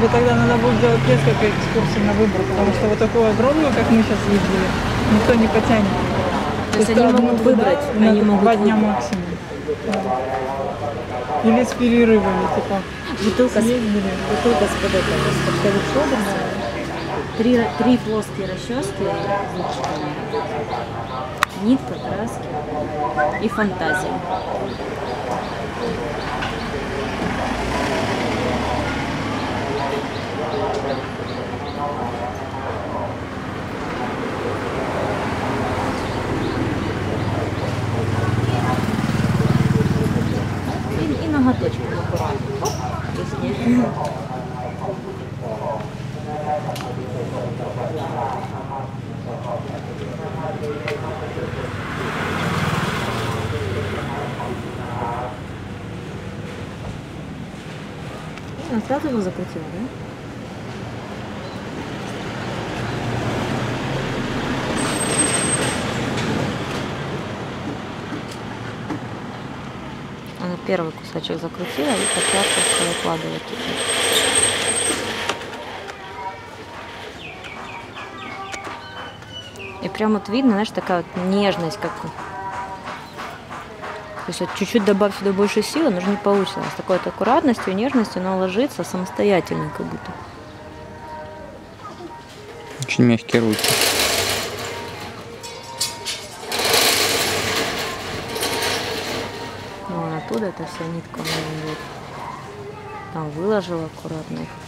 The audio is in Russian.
Или тогда надо будет делать несколько экскурсий на выбор, потому что вот такую огромную, как мы сейчас ездили, никто не потянет. То есть они могут выбрать, они могут 2 дня максимум. Да. Или с перерывами, типа. Бутылка съездили. с под этого, с коктейльным шоблером, 3 плоские расчески с зубчиками, нитка, краски и фантазия. И ноготочки аккуратно. Оп, если... Она сразу его закрутила, да? Она первый кусочек закрутила и пошла просто выкладывать теперь. И прям вот видно, знаешь, такая вот нежность, как... То есть вот чуть-чуть добавь сюда больше силы, но уже не получится. С такой вот аккуратностью и нежностью она ложится самостоятельно как будто. Очень мягкие руки. Ну, а оттуда эта вся нитка у меня идет. Там выложила аккуратно их.